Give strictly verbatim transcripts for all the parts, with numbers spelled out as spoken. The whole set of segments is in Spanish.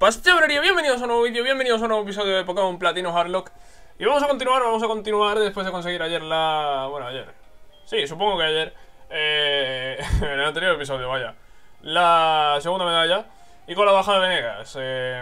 pasa, chavalería? Bienvenidos a un nuevo vídeo, bienvenidos a un nuevo episodio de Pokémon Platino Hardlock. Y vamos a continuar, vamos a continuar después de conseguir ayer la... Bueno, ayer Sí, supongo que ayer eh... en el anterior episodio, vaya la segunda medalla. Y con la baja de Venegas eh...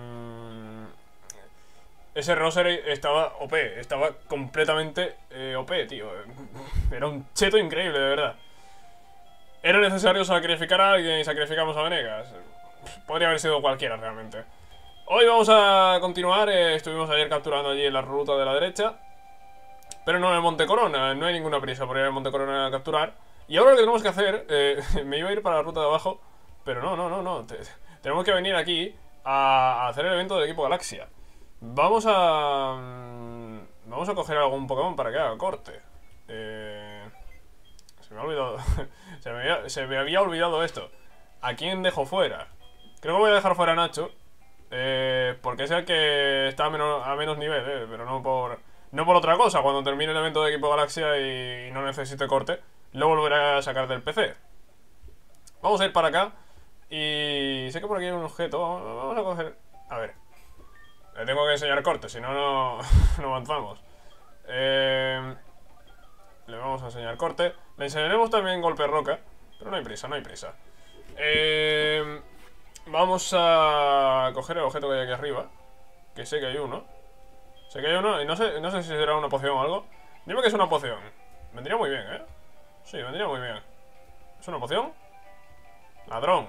ese Rosary estaba O P, estaba completamente eh, O P, tío. Era un cheto increíble, de verdad. Era necesario sacrificar a alguien y sacrificamos a Venegas. Podría haber sido cualquiera realmente. Hoy vamos a continuar, eh, estuvimos ayer capturando allí en la ruta de la derecha, pero no en el Monte Corona, no hay ninguna prisa por ir al Monte Corona a capturar. Y ahora lo que tenemos que hacer, eh, me iba a ir para la ruta de abajo, pero no, no, no, no, te, tenemos que venir aquí a, a hacer el evento del equipo Galaxia. Vamos a... Vamos a coger algún Pokémon para que haga corte. Eh, se me ha olvidado, se, me había, se me había olvidado esto. ¿A quién dejo fuera? Creo que voy a dejar fuera a Nacho, eh, porque es el que está a menos, a menos nivel, eh, pero no por no por otra cosa. Cuando termine el evento de equipo Galaxia y, y no necesite corte, lo volveré a sacar del P C. Vamos a ir para acá. Y sé que por aquí hay un objeto. Vamos a coger... A ver, le tengo que enseñar corte, si no, no, no avanzamos. eh, Le vamos a enseñar corte. Le enseñaremos también golpe roca, pero no hay prisa, no hay prisa. Eh... Vamos a coger el objeto que hay aquí arriba, que sé que hay uno. Sé que hay uno y no sé, no sé si será una poción o algo. Dime que es una poción. Vendría muy bien, ¿eh? Sí, vendría muy bien. ¿Es una poción? Ladrón.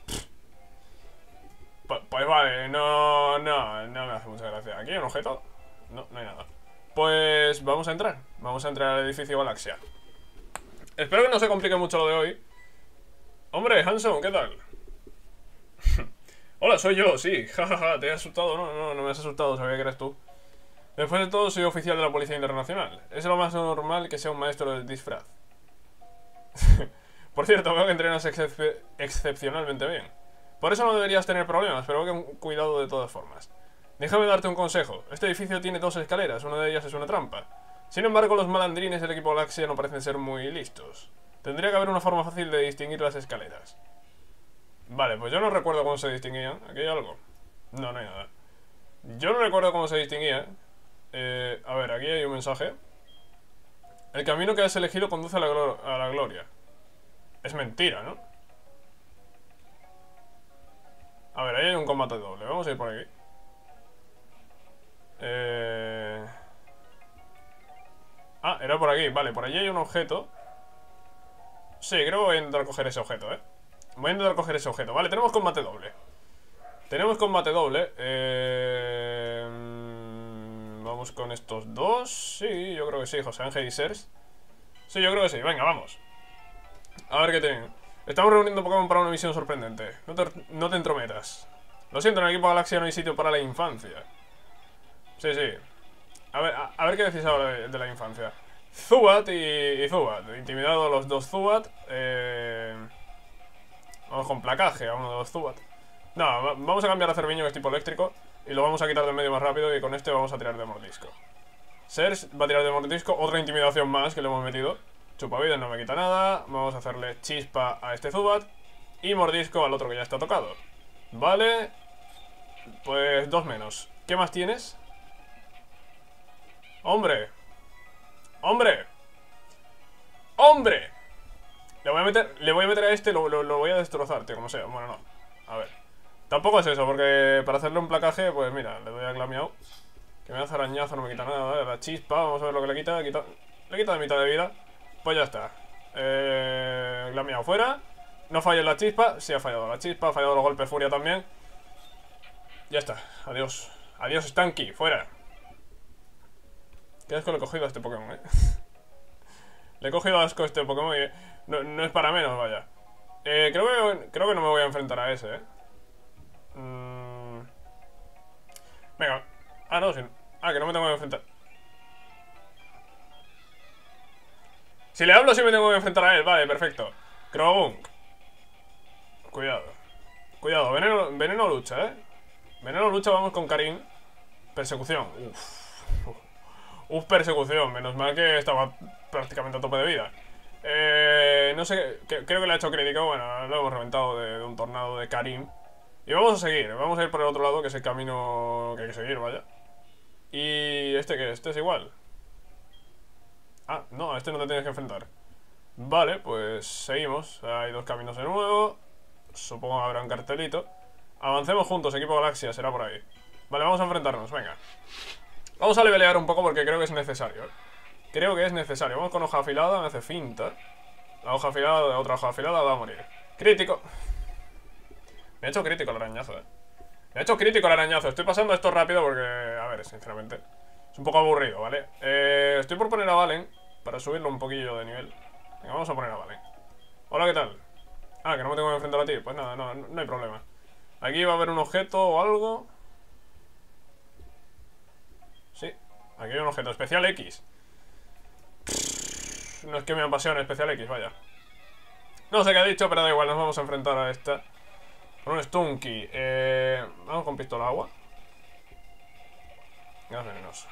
Pues, pues vale, no, no, no me hace mucha gracia. ¿Aquí hay un objeto? No, no hay nada. Pues vamos a entrar. Vamos a entrar al edificio Galaxia. Espero que no se complique mucho lo de hoy. Hombre, Hanson, ¿qué tal? Hola, soy yo, sí, jajaja, ja, ja. ¿Te has asustado? No, no, no me has asustado, sabía que eres tú. Después de todo, soy oficial de la Policía Internacional. Es lo más normal que sea un maestro del disfraz. Por cierto, veo que entrenas excep excepcionalmente bien. Por eso no deberías tener problemas, pero ten cuidado de todas formas. Déjame darte un consejo. Este edificio tiene dos escaleras, una de ellas es una trampa. Sin embargo, los malandrines del equipo Galaxia no parecen ser muy listos. Tendría que haber una forma fácil de distinguir las escaleras. Vale, pues yo no recuerdo cómo se distinguían. ¿Aquí hay algo? No, no hay nada. Yo no recuerdo cómo se distinguía. Eh, a ver, aquí hay un mensaje. El camino que has elegido conduce a la, a la gloria. Es mentira, ¿no? A ver, ahí hay un combate doble. Vamos a ir por aquí. Eh... Ah, era por aquí. Vale, por allí hay un objeto. Sí, creo que voy a intentar coger ese objeto, ¿eh? Voy a intentar coger ese objeto. Vale, tenemos combate doble. Tenemos combate doble. Eh... Vamos con estos dos. Sí, yo creo que sí, José Ángel y Sers. Sí, yo creo que sí. Venga, vamos. A ver qué tienen. Estamos reuniendo Pokémon para una misión sorprendente. No te, no te entrometas. Lo siento, en el equipo Galaxia no hay sitio para la infancia. Sí, sí. A ver, a, a ver qué decís ahora de, de la infancia. Zubat y, y Zubat. Intimidado a los dos Zubat. Eh... Vamos con placaje a uno de los Zubat. No, vamos a cambiar a Cerviño, que es tipo eléctrico, y lo vamos a quitar del medio más rápido. Y con este vamos a tirar de mordisco. Sers va a tirar de mordisco. Otra intimidación más que le hemos metido. Chupavidas no me quita nada. Vamos a hacerle chispa a este Zubat. Y mordisco al otro que ya está tocado. Vale. Pues dos menos. ¿Qué más tienes? ¡Hombre! ¡Hombre! ¡Hombre! Le voy a meter, le voy a meter a este, lo, lo, lo voy a destrozar, tío, como sea. Bueno, no. A ver. Tampoco es eso, porque para hacerle un placaje, pues mira, le doy a Glameow. Que me hace arañazo, no me quita nada, ¿vale? La chispa, vamos a ver lo que le quita. quita le quita de mitad de vida. Pues ya está. Eh, Glameow fuera. No falla la chispa. Sí ha fallado la chispa, ha fallado los golpes furia también. Ya está. Adiós. Adiós, Stanky, fuera. Qué asco le he cogido a este Pokémon, eh. Le he cogido asco a este Pokémon y no, no es para menos, vaya. Eh, creo que, creo que no me voy a enfrentar a ese, eh. Mm. Venga. Ah, no, sí. Ah, que no me tengo que enfrentar. Si le hablo sí me tengo que enfrentar a él, vale, perfecto. Croagunk. Cuidado. Cuidado, veneno, veneno lucha, eh. Veneno lucha, vamos con Karim. Persecución. Uff. Uf, persecución. Menos mal que estaba prácticamente a tope de vida. Eh, no sé, que, creo que le ha hecho crítico. Bueno, lo hemos reventado de, de un tornado de Karim. Y vamos a seguir, vamos a ir por el otro lado, que es el camino que hay que seguir, vaya. Y... ¿este qué? Este es igual. Ah, no, a este no te tienes que enfrentar. Vale, pues seguimos. Hay dos caminos de nuevo. Supongo que habrá un cartelito. Avancemos juntos, equipo Galaxia, será por ahí. Vale, vamos a enfrentarnos, venga. Vamos a levelear un poco porque creo que es necesario. Creo que es necesario. Vamos con hoja afilada, me hace finta. La hoja afilada de otra hoja afilada va a morir. Crítico. Me ha hecho crítico el arañazo, eh. Me ha hecho crítico el arañazo. Estoy pasando esto rápido porque, a ver, sinceramente es un poco aburrido, ¿vale? Eh, estoy por poner a Valen para subirlo un poquillo de nivel. Venga, vamos a poner a Valen. Hola, ¿qué tal? Ah, que no me tengo que enfrentar a ti. Pues nada, no, no hay problema. Aquí va a haber un objeto o algo. Sí, aquí hay un objeto. Especial X. No es que me apasione Especial X, vaya. No sé qué ha dicho, pero da igual. Nos vamos a enfrentar a esta. Con un Stunky. Eh, vamos con pistola agua. Gas venenoso.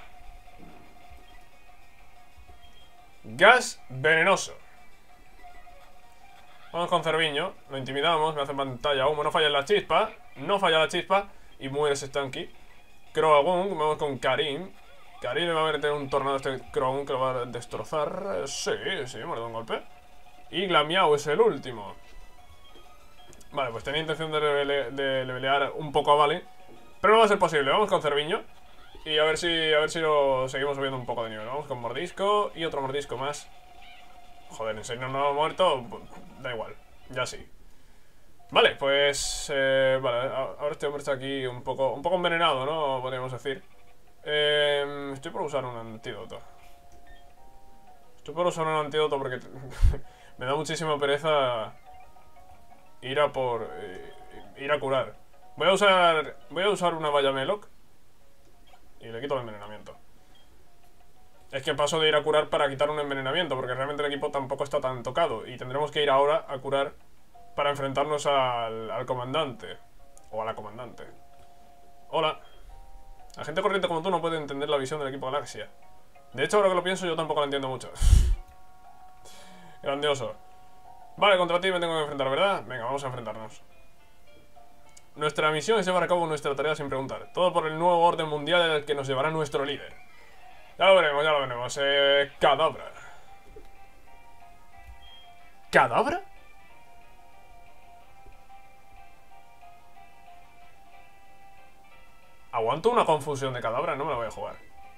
Gas venenoso. Vamos con Cerviño. Lo intimidamos. Me hace pantalla humo. No falla la chispa. No falla la chispa. Y muere ese Stunky. Croagunk. Vamos con Karim. Karim le va a meter un tornado a este Croagunk que lo va a destrozar. Sí, sí, muerde un golpe. Y Glamiao es el último. Vale, pues tenía intención de, levele de levelear un poco a Valen, pero no va a ser posible. Vamos con Cerviño. Y a ver si a ver si lo seguimos subiendo un poco de nivel. Vamos con Mordisco y otro Mordisco más. Joder, en serio no ha muerto. Da igual, ya sí. Vale, pues eh, vale, ahora este hombre está aquí un poco un poco envenenado, ¿no? Podríamos decir. eh, Estoy por usar un antídoto. Estoy por usar un antídoto porque me da muchísima pereza ir a por... Eh, ir a curar. Voy a usar... Voy a usar una valla Meloc y le quito el envenenamiento. Es que paso de ir a curar para quitar un envenenamiento, porque realmente el equipo tampoco está tan tocado. Y tendremos que ir ahora a curar para enfrentarnos al, al comandante. O a la comandante. Hola. La gente corriente como tú no puede entender la visión del equipo Galaxia. De hecho, ahora que lo pienso, yo tampoco la entiendo mucho. Grandioso. Vale, contra ti me tengo que enfrentar, ¿verdad? Venga, vamos a enfrentarnos. Nuestra misión es llevar a cabo nuestra tarea sin preguntar. Todo por el nuevo orden mundial al que nos llevará nuestro líder. Ya lo veremos, ya lo veremos. Eh, Cadabra. ¿Cadabra? Aguanto una confusión de Cadabra, no me la voy a jugar.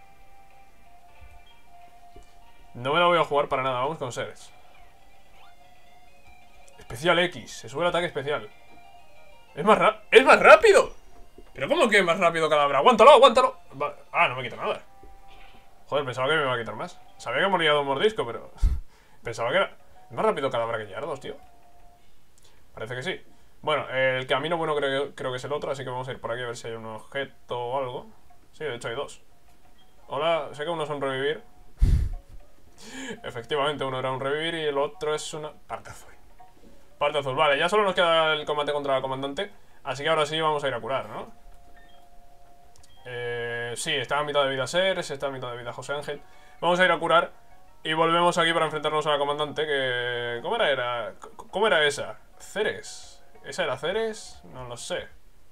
No me la voy a jugar para nada, vamos con Seres. Especial X, se sube el ataque especial. ¡Es más rápido! ¡Es más rápido! ¿Pero cómo que es más rápido Cadabra? ¡Aguántalo, aguántalo! Vale. Ah, no me quita nada. Joder, pensaba que me iba a quitar más. Sabía que moría de un mordisco, pero... pensaba que era... ¿Es más rápido Cadabra que Yardos, tío? Parece que sí. Bueno, el camino bueno creo, creo que es el otro, así que vamos a ir por aquí a ver si hay un objeto o algo. Sí, de hecho hay dos. Hola, sé que uno es un revivir. Efectivamente, uno era un revivir y el otro es una... parte azul. Parte azul, vale, ya solo nos queda el combate contra la comandante. Así que ahora sí vamos a ir a curar, ¿no? Eh, sí, está a mitad de vida Seres, está a mitad de vida José Ángel. Vamos a ir a curar y volvemos aquí para enfrentarnos a la comandante. Que... ¿Cómo era? era? ¿Cómo era esa? ¿Ceres? ¿Esa era Ceres? No lo sé.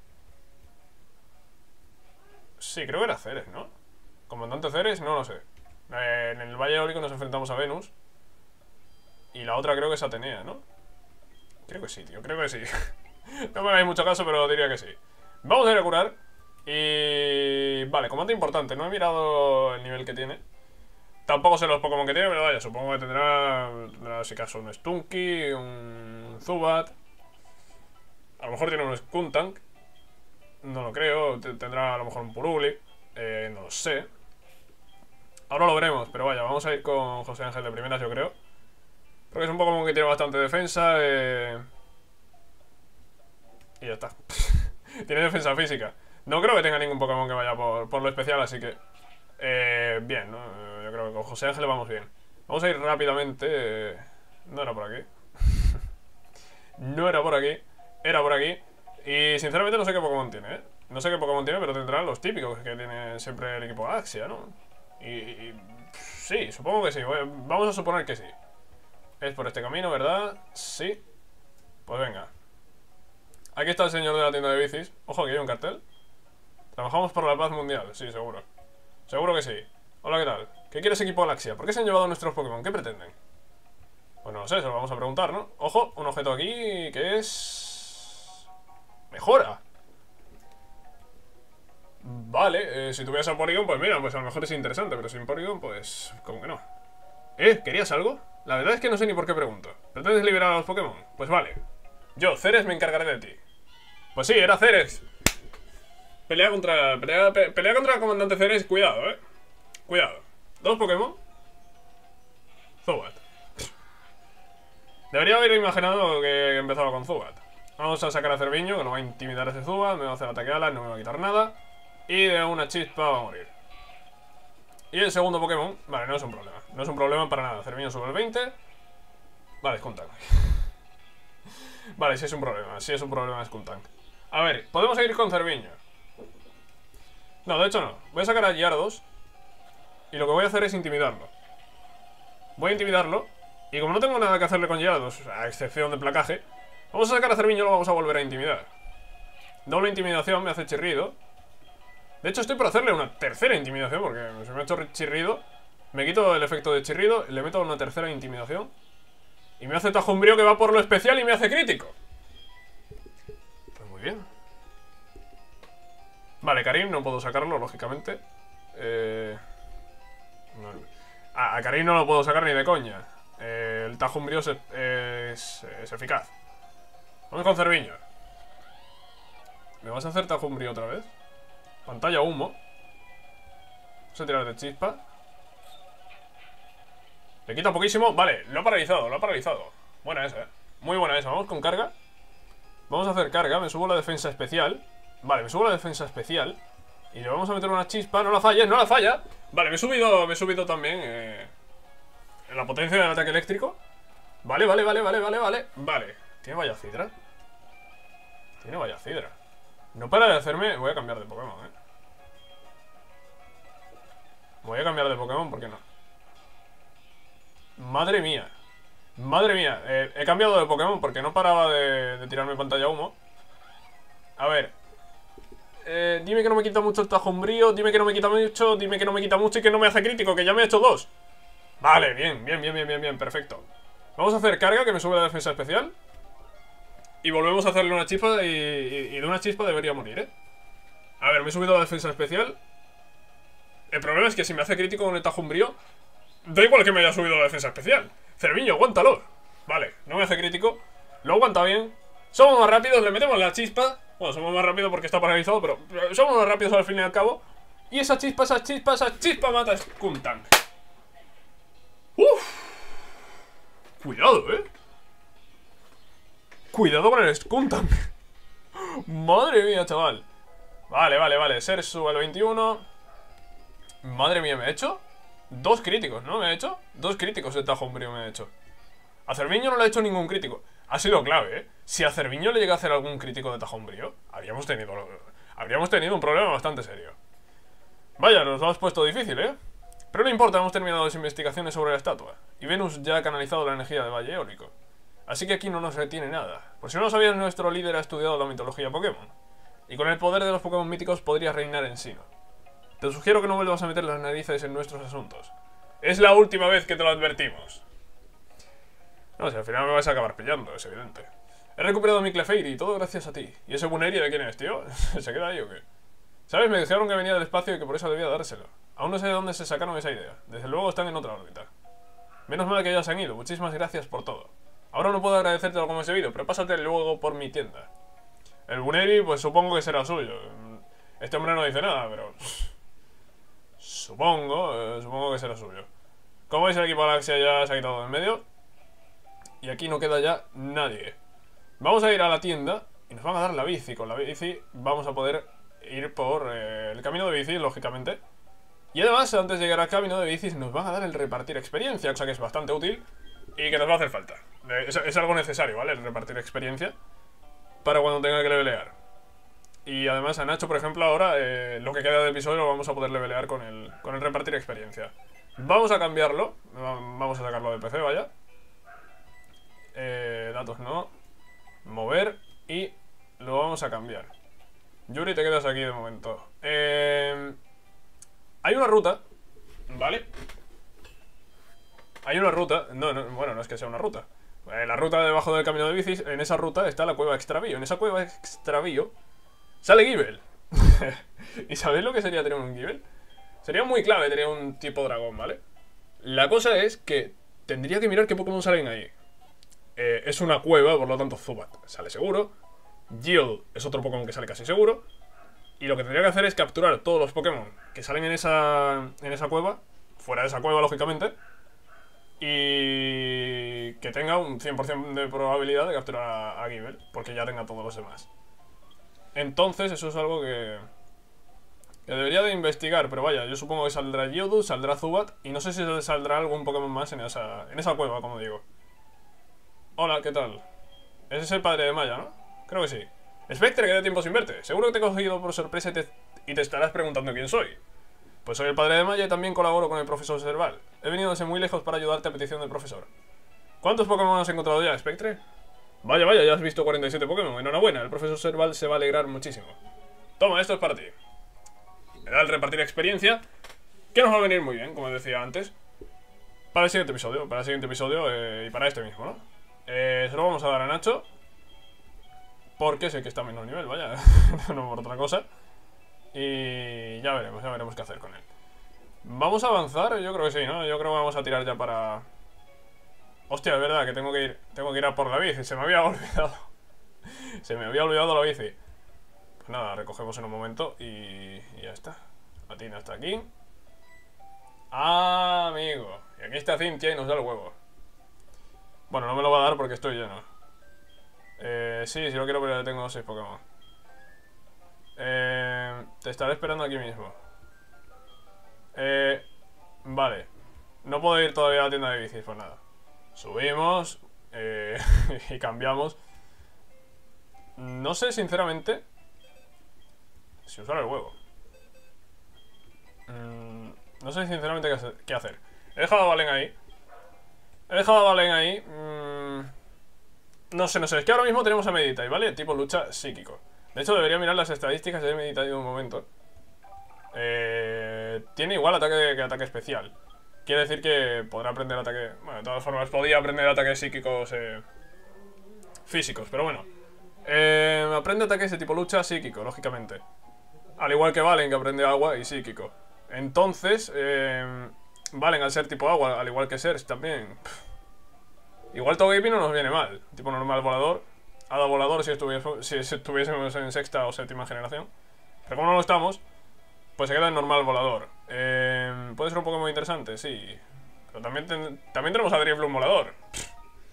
Sí, creo que era Ceres, ¿no? ¿Comandante Ceres? No lo sé. Eh, en el Valle Eólico nos enfrentamos a Venus. Y la otra creo que es Atenea, ¿no? Creo que sí, tío, creo que sí. No me hagáis mucho caso, pero diría que sí. Vamos a ir a curar. Y... vale, combate importante. No he mirado el nivel que tiene. Tampoco sé los Pokémon que tiene, pero vaya, supongo que tendrá, tendrá si caso, un Stunky, un Zubat. A lo mejor tiene un Skuntank. No lo creo. Tendrá a lo mejor un Purugly. Eh, no lo sé. Ahora lo veremos, pero vaya, vamos a ir con José Ángel de primeras, yo creo. Porque es un Pokémon que tiene bastante defensa. Eh... Y ya está. Tiene defensa física. No creo que tenga ningún Pokémon que vaya por, por lo especial, así que... Eh, bien, ¿no? Yo creo que con José Ángel vamos bien. Vamos a ir rápidamente. Eh... No era por aquí. No era por aquí. Era por aquí. Y sinceramente no sé qué Pokémon tiene, ¿eh? No sé qué Pokémon tiene, pero tendrá los típicos que tiene siempre el equipo Galaxia, ¿no? Y, y... sí, supongo que sí. Vamos a suponer que sí. Es por este camino, ¿verdad? Sí. Pues venga. Aquí está el señor de la tienda de bicis. Ojo, aquí hay un cartel. Trabajamos por la paz mundial. Sí, seguro. Seguro que sí. Hola, ¿qué tal? ¿Qué quieres, equipo Galaxia? ¿Por qué se han llevado nuestros Pokémon? ¿Qué pretenden? Pues no lo sé, se lo vamos a preguntar, ¿no? Ojo, un objeto aquí que es... Mejora. Vale, eh, si tuvieras a Porygon, pues mira, pues a lo mejor es interesante. Pero sin Porygon, pues... como que no. ¿Eh? ¿Querías algo? La verdad es que no sé ni por qué pregunto. ¿Pretendes liberar a los Pokémon? Pues vale. Yo, Ceres, me encargaré de ti. Pues sí, era Ceres. Pelea contra... Pelea, pe, pelea contra el comandante Ceres. Cuidado, eh. Cuidado. Dos Pokémon. Zubat. Debería haber imaginado que empezaba con Zubat. Vamos a sacar a Cerviño, que lo va a intimidar ese Zubat. Me va a hacer ataque alas, no me va a quitar nada. Y de una chispa va a morir. Y el segundo Pokémon, vale, no es un problema. No es un problema para nada. Cerviño sube el veinte. Vale, Skuntank. Vale, sí es un problema. Sí es un problema Skuntank. A ver, podemos seguir con Cerviño. No, de hecho no. Voy a sacar a Gyarados. Y lo que voy a hacer es intimidarlo. Voy a intimidarlo. Y como no tengo nada que hacerle con Gyarados, a excepción de placaje, vamos a sacar a Cerviño y lo vamos a volver a intimidar. Doble intimidación, me hace chirrido. De hecho estoy por hacerle una tercera intimidación, porque se me ha hecho chirrido. Me quito el efecto de chirrido, le meto una tercera intimidación. Y me hace Tajumbrío, que va por lo especial y me hace crítico. Pues muy bien. Vale, Karim no puedo sacarlo, lógicamente. Eh... No. Ah, a Karim no lo puedo sacar ni de coña. Eh, el Tajumbrío es, es, es eficaz. Vamos con Cerviño. ¿Me vas a hacer Tajumbrío otra vez? Pantalla humo. Vamos a tirar de chispa. Le quita poquísimo. Vale, lo ha paralizado, lo ha paralizado. Buena esa, eh. Muy buena esa. Vamos con carga. Vamos a hacer carga. Me subo la defensa especial. Vale, me subo la defensa especial. Y le vamos a meter una chispa. No la falles, no la falla. Vale, me he subido, me he subido también eh, en la potencia del ataque eléctrico. Vale, vale, vale, vale, vale, vale. Vale, tiene vaya cidra. Tiene vaya cidra. No para de hacerme... Voy a cambiar de Pokémon, eh. Voy a cambiar de Pokémon, ¿por qué no? Madre mía. Madre mía, eh, he cambiado de Pokémon porque no paraba de, de tirarme pantalla humo. A ver. Eh, dime que no me quita mucho el Tajumbrío. Dime que no me quita mucho. Dime que no me quita mucho y que no me hace crítico, que ya me he hecho dos. Vale, bien, bien, bien, bien, bien, bien, perfecto. Vamos a hacer carga, que me sube la defensa especial. Y volvemos a hacerle una chispa y, y, y de una chispa debería morir, ¿eh? A ver, me he subido la defensa especial. El problema es que si me hace crítico con el Tajumbrío, da igual que me haya subido la defensa especial. Cerviño, aguántalo. Vale, no me hace crítico. Lo aguanta bien. Somos más rápidos, le metemos la chispa. Bueno, somos más rápidos porque está paralizado, pero somos más rápidos al fin y al cabo. Y esa chispa, esa chispa, esa chispa mata a Skuntank. Uff. Cuidado, eh. Cuidado con el Skuntank. Madre mía, chaval. Vale, vale, vale. Ser sube al veintiuno. Madre mía, ¿me he hecho? Dos críticos, ¿no? ¿Me he hecho? Dos críticos de Tajumbrío me he hecho. A Cerviño no le ha hecho ningún crítico. Ha sido clave, ¿eh? Si a Cerviño le llega a hacer algún crítico de Tajumbrío, habríamos tenido, habríamos tenido un problema bastante serio. Vaya, nos lo has puesto difícil, ¿eh? Pero no importa, hemos terminado las investigaciones sobre la estatua. Y Venus ya ha canalizado la energía del Valle Eólico. Así que aquí no nos retiene nada. Por si no lo sabías, nuestro líder ha estudiado la mitología Pokémon. Y con el poder de los Pokémon míticos podrías reinar en Sinnoh. Te sugiero que no vuelvas a meter las narices en nuestros asuntos. Es la última vez que te lo advertimos. No, si al final me vais a acabar pillando, es evidente. He recuperado mi Clefairy y todo gracias a ti. ¿Y ese Buneria de quién es, tío? ¿Se queda ahí o qué? ¿Sabes? Me dijeron que venía del espacio y que por eso debía dárselo. Aún no sé de dónde se sacaron esa idea. Desde luego están en otra órbita. Menos mal que ya se han ido. Muchísimas gracias por todo. Ahora no puedo agradecerte como es debido, pero pásate luego por mi tienda. El Buneri, pues supongo que será suyo. Este hombre no dice nada, pero... Supongo, eh, supongo que será suyo. Como veis, el equipo Galaxia ya se ha quitado de en medio. Y aquí no queda ya nadie. Vamos a ir a la tienda y nos van a dar la bici. Con la bici vamos a poder ir por eh, el camino de bici, lógicamente. Y además, antes de llegar al camino de bicis, nos van a dar el repartir experiencia, cosa que es bastante útil y que nos va a hacer falta. Es, es algo necesario, ¿vale? El repartir experiencia para cuando tenga que levelear. Y además a Nacho, por ejemplo, ahora eh, lo que queda del episodio lo vamos a poder levelear con el, con el repartir experiencia. Vamos a cambiarlo. Vamos a sacarlo del P C, vaya. Eh, datos no. Mover y lo vamos a cambiar. Yuri, te quedas aquí de momento. Eh, hay una ruta, ¿vale? Hay una ruta, no, no, bueno, no es que sea una ruta. Eh, la ruta debajo del camino de bicis, en esa ruta está la cueva extravío. En esa cueva extravío sale Gible. ¿Y sabéis lo que sería tener un Gible? Sería muy clave tener un tipo dragón, ¿vale? La cosa es que tendría que mirar qué Pokémon salen ahí. Eh, es una cueva, por lo tanto Zubat sale seguro. Gible es otro Pokémon que sale casi seguro. Y lo que tendría que hacer es capturar todos los Pokémon que salen en esa, en esa cueva, fuera de esa cueva, lógicamente, y que tenga un cien por cien de probabilidad de capturar a, a Gible, porque ya tenga todos los demás. Entonces eso es algo que, que debería de investigar, pero vaya, yo supongo que saldrá Geodude, saldrá Zubat, y no sé si saldrá algún Pokémon más en esa, en esa cueva, como digo. Hola, ¿qué tal? Ese es el padre de Maya, ¿no? Creo que sí. Spectre, que de tiempo sin verte. Seguro que te he cogido por sorpresa y te, y te estarás preguntando quién soy. Pues soy el padre de Maya y también colaboro con el profesor Serval. He venido desde muy lejos para ayudarte a petición del profesor. ¿Cuántos Pokémon has encontrado ya, Spectre? Vaya, vaya, ya has visto cuarenta y siete Pokémon. Enhorabuena, el profesor Serval se va a alegrar muchísimo. Toma, esto es para ti. Me da el repartir experiencia, que nos va a venir muy bien, como decía antes, para el siguiente episodio. Para el siguiente episodio eh, y para este mismo, ¿no? Eh, se lo vamos a dar a Nacho, porque sé que está a menos nivel, vaya, no por otra cosa. Y ya veremos, ya veremos qué hacer con él. ¿Vamos a avanzar? Yo creo que sí, ¿no? Yo creo que vamos a tirar ya para... Hostia, es verdad que tengo que ir Tengo que ir a por la bici, se me había olvidado. Se me había olvidado la bici. Pues nada, recogemos en un momento y, y ya está. La tiene hasta aquí. Ah, amigo. Y aquí está Cynthia y nos da el huevo. Bueno, no me lo va a dar porque estoy lleno. Eh, sí, sí lo quiero, pero ya tengo seis Pokémon. Eh, te estaré esperando aquí mismo. Eh, vale. No puedo ir todavía a la tienda de bicis, pues nada. Subimos eh, y cambiamos. No sé, sinceramente, si usar el huevo. Mm, no sé, sinceramente, qué hacer. He dejado a Valen ahí. He dejado a Valen ahí. Mm, no sé, no sé. Es que ahora mismo tenemos a Meditite, ¿vale? Tipo lucha psíquico. De hecho, debería mirar las estadísticas de Meditite un momento. Eh, tiene igual ataque que ataque especial. Quiere decir que podrá aprender ataque... Bueno, de todas formas, podía aprender ataques psíquicos eh, físicos, pero bueno. Eh, aprende ataques de tipo lucha psíquico, lógicamente. Al igual que Valen, que aprende agua y psíquico. Entonces, eh, Valen al ser tipo agua, al igual que Serge también. Pff. Igual Togepi no nos viene mal. Tipo normal volador. Hada volador si, si estuviésemos en sexta o séptima generación. Pero como no lo estamos, pues se queda en normal volador. Eh, ¿Puede ser un Pokémon interesante? Sí. Pero también, ten, también tenemos a Drifloon volador. Pff.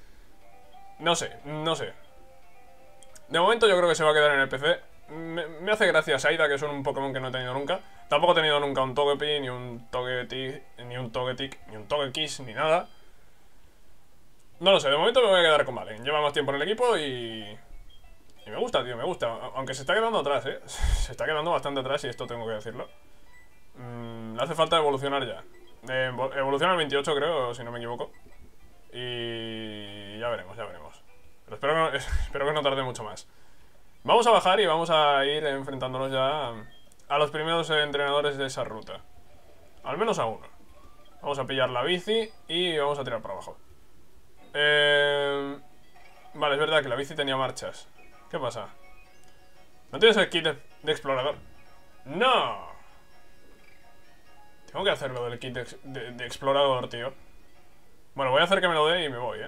No sé, no sé. De momento yo creo que se va a quedar en el P C. Me, me hace gracia Saida, que es un Pokémon que no he tenido nunca. Tampoco he tenido nunca un Togepi, ni un Togetic, ni un Togetic, ni un Togekiss, ni nada. No lo sé, de momento me voy a quedar con Valen. Lleva más tiempo en el equipo y... Y me gusta, tío, me gusta. Aunque se está quedando atrás, eh. Se está quedando bastante atrás y esto tengo que decirlo. Mm, le hace falta evolucionar ya. Eh, evoluciona el veintiocho, creo, si no me equivoco. Y... ya veremos, ya veremos. Pero espero que, no, espero que no tarde mucho más. Vamos a bajar y vamos a ir enfrentándonos ya a los primeros entrenadores de esa ruta. Al menos a uno. Vamos a pillar la bici y vamos a tirar para abajo. Eh... Vale, es verdad que la bici tenía marchas. ¿Qué pasa? ¿No tienes el kit de, de explorador? ¡No! Tengo que hacerlo del kit de, de, de explorador, tío. Bueno, voy a hacer que me lo dé y me voy, ¿eh?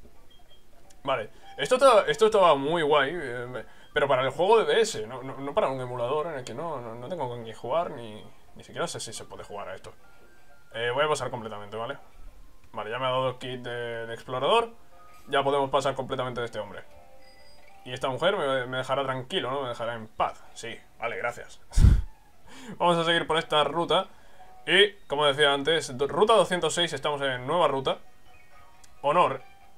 Vale. Esto estaba, esto estaba muy guay, eh, pero para el juego de D S, no, no, no para un emulador en el que no, no, no tengo con quién jugar, ni, ni siquiera sé si se puede jugar a esto. Eh, voy a pasar completamente, ¿vale? Vale, ya me ha dado el kit de, de explorador. Ya podemos pasar completamente de este hombre. Y esta mujer me, me dejará tranquilo, ¿no? Me dejará en paz. Sí, vale, gracias. Vamos a seguir por esta ruta. Y, como decía antes, ruta doscientos seis, estamos en nueva ruta. Honor.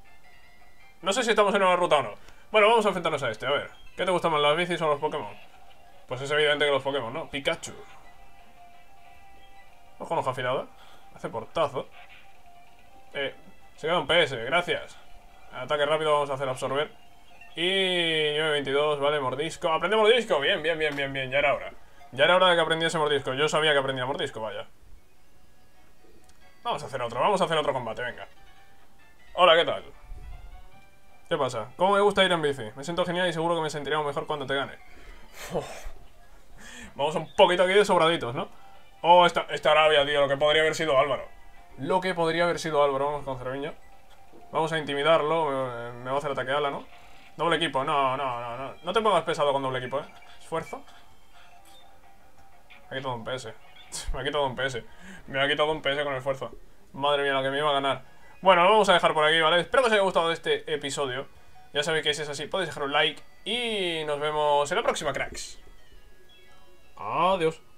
No sé si estamos en nueva ruta o no. Bueno, vamos a enfrentarnos a este, a ver. ¿Qué te gustan más, las bicis o los Pokémon? Pues es evidente que los Pokémon, ¿no? Pikachu. Ojo con hoja afilada. Hace portazo. Eh, se queda un P S, gracias. Ataque rápido vamos a hacer absorber. Y nueve veintidós, vale, mordisco. ¡Aprende mordisco! Bien, bien, bien, bien, bien, ya era hora. Ya era hora de que aprendiese mordisco. Yo sabía que aprendía mordisco, vaya. Vamos a hacer otro, vamos a hacer otro combate, venga. Hola, ¿qué tal? ¿Qué pasa? ¿Cómo me gusta ir en bici? Me siento genial y seguro que me sentiré aún mejor cuando te gane. Vamos un poquito aquí de sobraditos, ¿no? Oh, esta, esta Arabia, tío, lo que podría haber sido Álvaro. Lo que podría haber sido Álvaro, vamos con Cerviño. Vamos a intimidarlo, me, me va a hacer ataque ala, ¿no? Doble equipo, no, no, no, no. No te pongas pesado con doble equipo, ¿eh? Esfuerzo. Me ha quitado un P S. Me ha quitado un P S. Me ha quitado un P S con el esfuerzo. Madre mía, lo que me iba a ganar. Bueno, lo vamos a dejar por aquí, ¿vale? Espero que os haya gustado este episodio. Ya sabéis que si es así, podéis dejar un like. Y nos vemos en la próxima, cracks. Adiós.